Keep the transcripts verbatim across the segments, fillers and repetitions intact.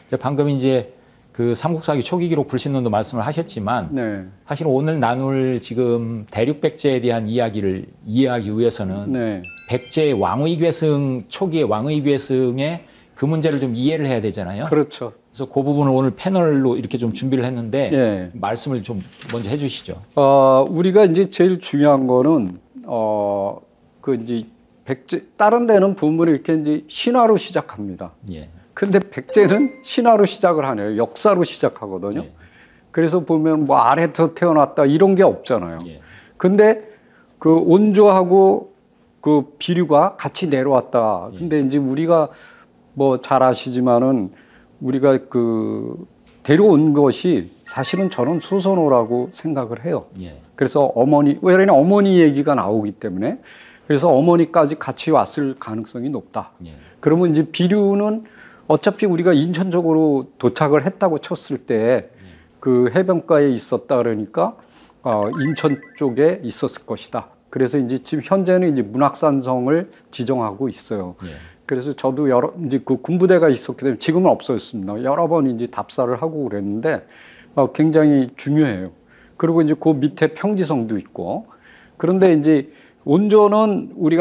방금 이제 그 삼국사기 초기 기록 불신론도 말씀을 하셨지만 네. 사실 오늘 나눌 지금 대륙백제에 대한 이야기를 이해하기 위해서는 네. 백제의 왕의괴승 초기의 왕의괴승의 그 문제를 좀 이해를 해야 되잖아요. 그렇죠. 그래서 그 부분을 오늘 패널로 이렇게 좀 준비를 했는데 네. 말씀을 좀 먼저 해주시죠. 어, 우리가 이제 제일 중요한 거는 어, 그 이제 백제 다른 데는 부분을 이렇게 이제 신화로 시작합니다. 예. 근데 백제는 신화로 시작을 하네요. 역사로 시작하거든요. 예. 그래서 보면 뭐 아래에서 태어났다 이런 게 없잖아요. 예. 근데 그 온조하고 그 비류가 같이 내려왔다. 예. 근데 이제 우리가 뭐 잘 아시지만은 우리가 그 데려온 것이 사실은 저는 소선호라고 생각을 해요. 예. 그래서 어머니, 왜냐면 어머니 얘기가 나오기 때문에 그래서 어머니까지 같이 왔을 가능성이 높다. 예. 그러면 이제 비류는 어차피 우리가 인천 쪽으로 도착을 했다고 쳤을 때 그 해변가에 있었다 그러니까 어, 인천 쪽에 있었을 것이다. 그래서 이제 지금 현재는 이제 문학산성을 지정하고 있어요. 예. 그래서 저도 여러 이제 그 군부대가 있었기 때문에 지금은 없어졌습니다. 여러 번 이제 답사를 하고 그랬는데 어, 굉장히 중요해요. 그리고 이제 그 밑에 평지성도 있고 그런데 이제 온조는 우리가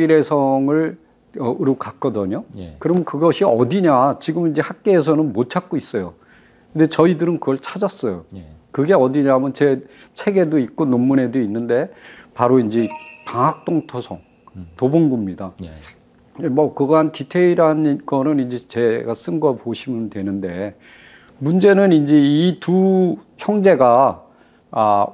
하북일해성을 으로 갔거든요. 예. 그럼 그것이 어디냐? 지금 이제 학계에서는 못 찾고 있어요. 근데 저희들은 그걸 찾았어요. 예. 그게 어디냐면 제 책에도 있고 논문에도 있는데 바로 이제 방학동토성 음. 도봉구입니다. 예. 뭐 그거 한 디테일한 거는 이제 제가 쓴 거 보시면 되는데 문제는 이제 이 두 형제가 아,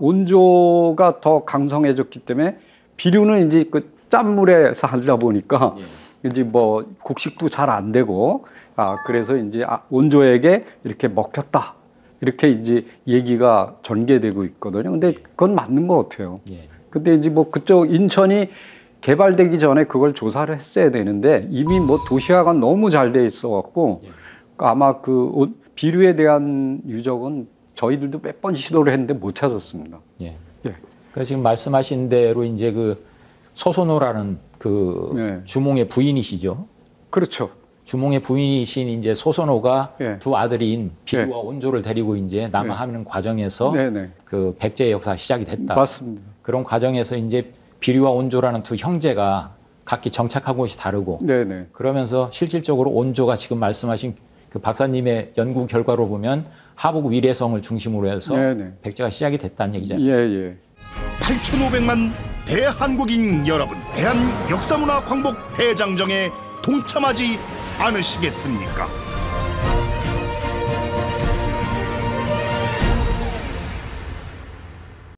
온조가 더 강성해졌기 때문에 비류는 이제 그 짠물에서 하다 보니까 예. 이제 뭐 곡식도 잘 안 되고 아 그래서 이제 아, 온조에게 이렇게 먹혔다 이렇게 이제 얘기가 전개되고 있거든요. 근데 그건 맞는 것 같아요. 예. 근데 이제 뭐 그쪽 인천이 개발되기 전에 그걸 조사를 했어야 되는데 이미 뭐 도시화가 너무 잘 돼 있어 갖고 예. 아마 그 비류에 대한 유적은 저희들도 몇 번 시도를 했는데 못 찾았습니다. 예. 예. 그 지금 말씀하신 대로 이제 그 소선호라는 그 네. 주몽의 부인이시죠. 그렇죠. 주몽의 부인이신 이제 소선호가 예. 두 아들인 비류와 예. 온조를 데리고 이제 남하하는 과정에서 네네. 그 백제의 역사가 시작이 됐다. 맞습니다. 그런 과정에서 이제 비류와 온조라는 두 형제가 각기 정착한 곳이 다르고 네네. 그러면서 실질적으로 온조가 지금 말씀하신 그 박사님의 연구 결과로 보면 하북 위례성을 중심으로 해서 네네. 백제가 시작이 됐다는 얘기잖아요. 예, 예. 팔천오백만 대한국인 여러분, 대한 역사문화 광복 대장정에 동참하지 않으시겠습니까?